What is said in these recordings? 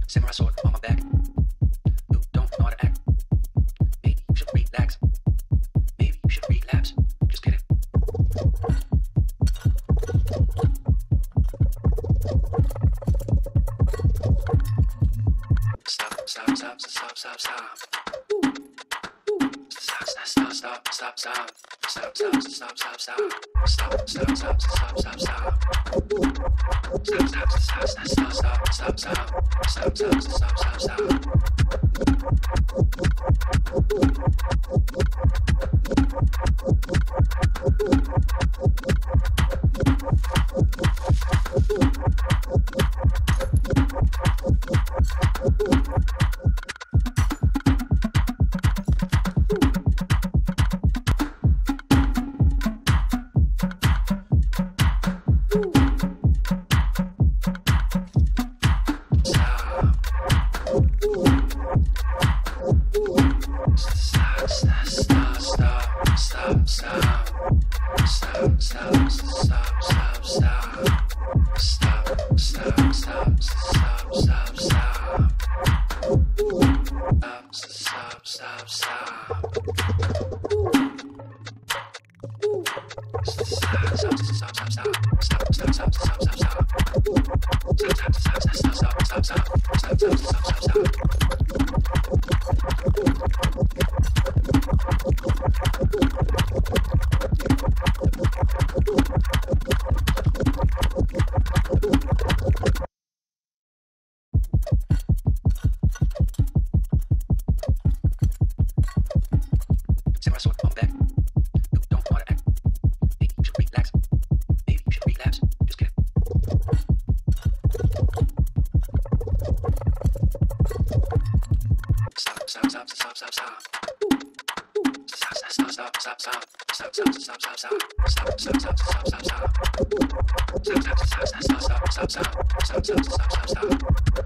Samurai sword on my back. You don't know how to act. Maybe you should relax. Maybe you should relapse. Just kidding. Stop, stop, stop, stop, stop, stop. Stop, stop, stop, stop, stop, stop. Stop, stop, stop, stop, stop. Stop, stop, stop, stop, stop, stop. Stop, stop, stop, stop, stop, stop, stop, stop. Stop, stop, stop, stop, stop. Samurai sword on my back. You don't know how to act. Maybe you should relax. Maybe you should relapse. Just kidding. Stop, stop, stop, stop, stop, stop. Stop, stop, stop, stop, stop. Stop, stop, stop, stop, stop. Stop, stop, stop, stop, stop, stop. Stop, stop, stop, stop, stop, stop, stop. Stop, stop, stop, stop, stop.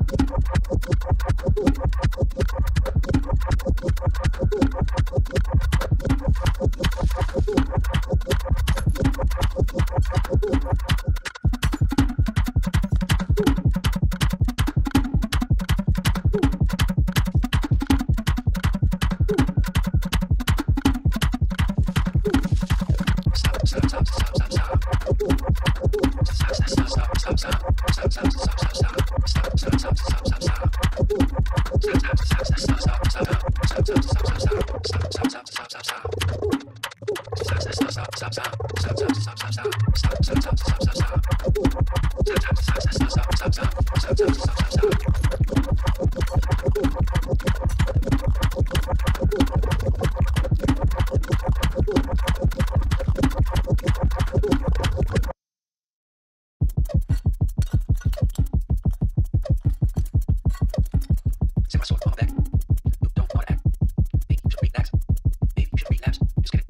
Samurai sword on my back. You don't know how to act. Maybe you should relax. Maybe you should relapse. Just kidding.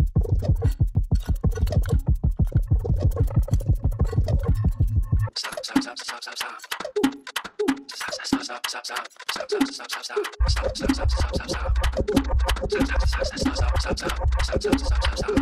Stop, stop, stop, stop, stop, stop. Stop, stop, stop, stop, stop, stop. Stop, stop, stop, stop, stop. Stop, stop, stop, stop, stop, stop. Stop, stop, stop, stop, stop, stop, stop. Stop, stop, stop, stop, stop.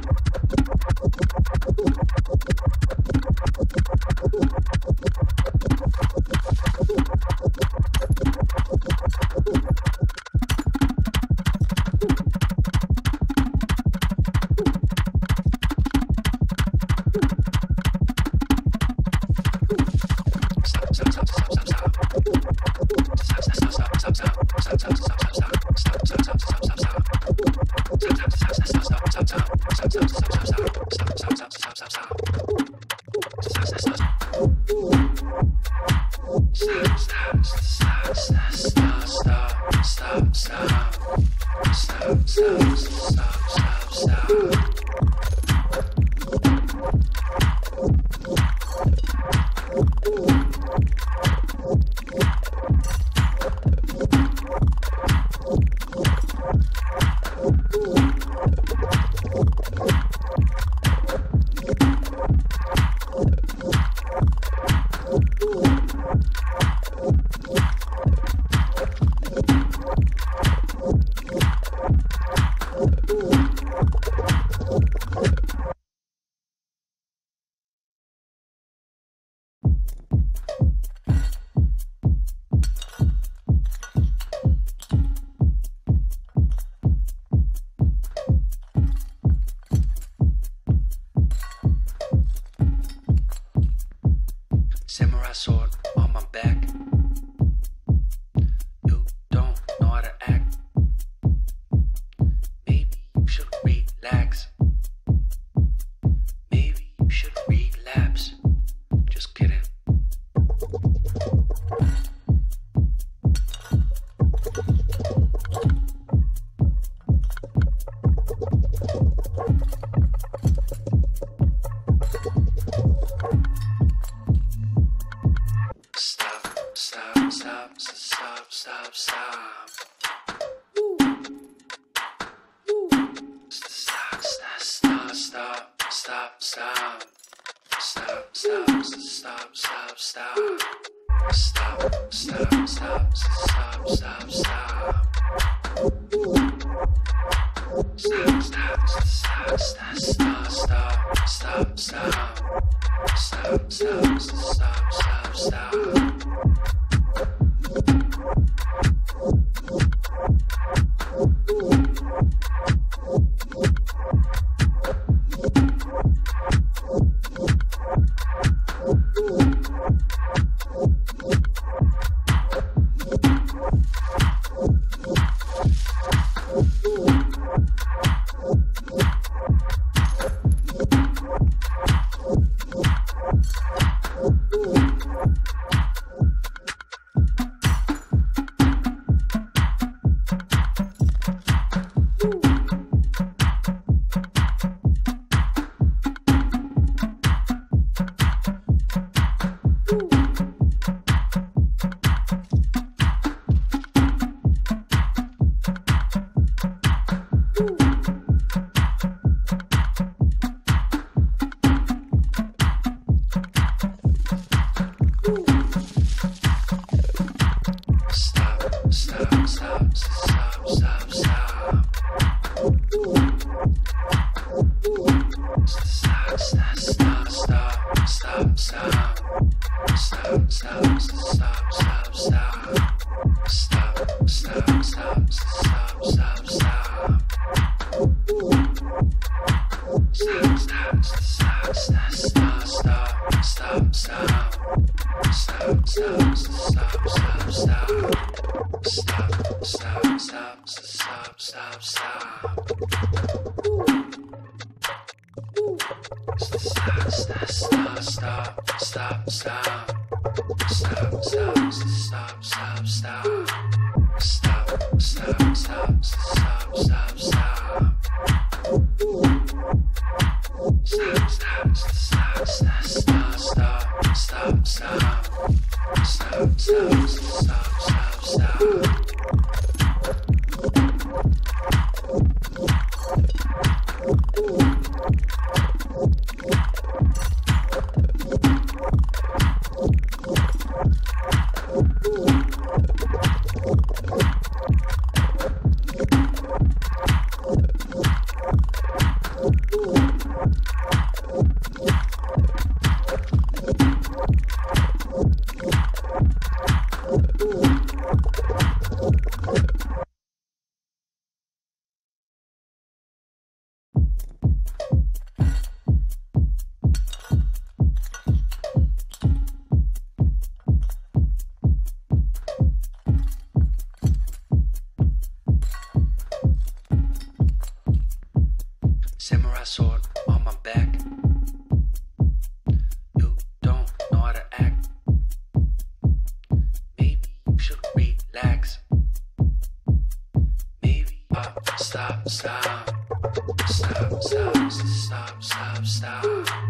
Stop. Samurai sword on my back. You don't know how to act. Maybe you should relax. Maybe stop. Stop.